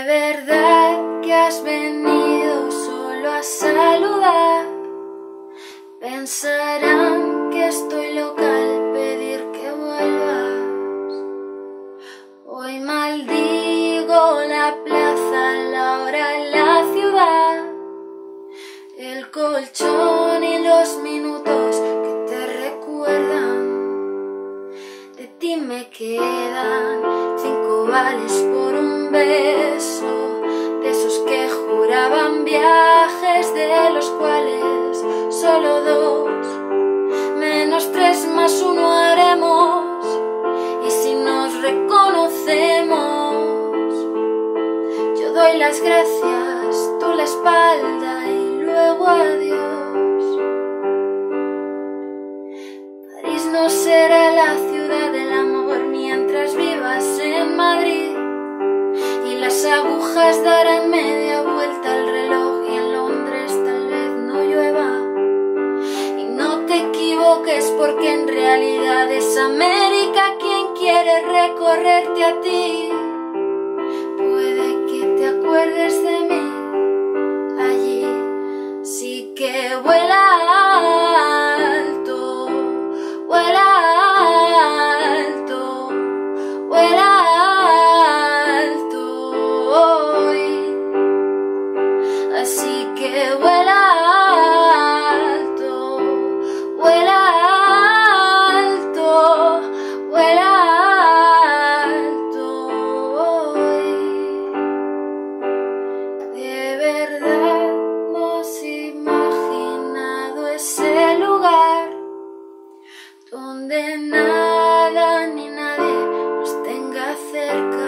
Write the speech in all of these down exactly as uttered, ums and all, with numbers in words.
verdad que has venido solo a saludar. Pensarán que estoy loca al pedir que vuelvas. Hoy maldigo la plaza, la hora, la ciudad, el colchón y los minutos que te recuerdan. De ti me quedan cinco vales por un beso, de esos que juraban viajes, de los cuales solo dos, menos tres más uno haremos. Y si nos reconocemos, yo doy las gracias, tú la espalda y luego adiós. París no será la ciudad del amor mientras vivas en Madrid, y las agujas darán media vuelta al reloj y en Londres tal vez no llueva. Y no te equivoques porque en realidad es América quien quiere recorrerte a ti. Puede que te acuerdes de mí allí, sí que vuela alto, vuela alto, vuela alto hoy, así que vuela alto, vuela alto, vuela alto hoy. De verdad hemos imaginado ese lugar donde nada ni nadie nos tenga cerca.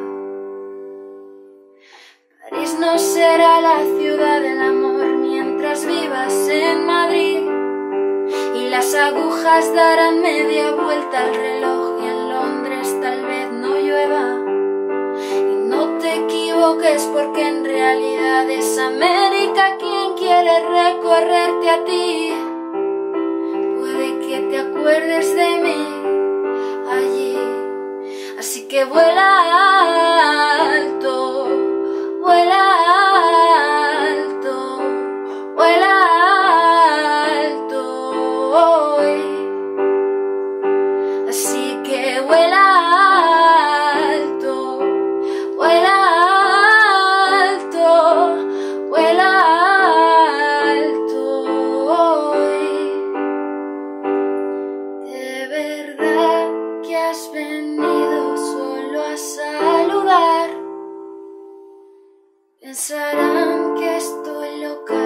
París no será la ciudad del amor mientras vivas en Madrid, y las agujas darán media vuelta al reloj y en Londres tal vez no llueva. Y no te equivoques porque en realidad es América quien quiere recorrerte a ti. Puede que te acuerdes de mí allí, así que vuela alto, vuela alto, vuela alto hoy, así que vuela alto, vuela alto, vuela alto hoy. De verdad que has venido solo a saludar. Pensarán que estoy loca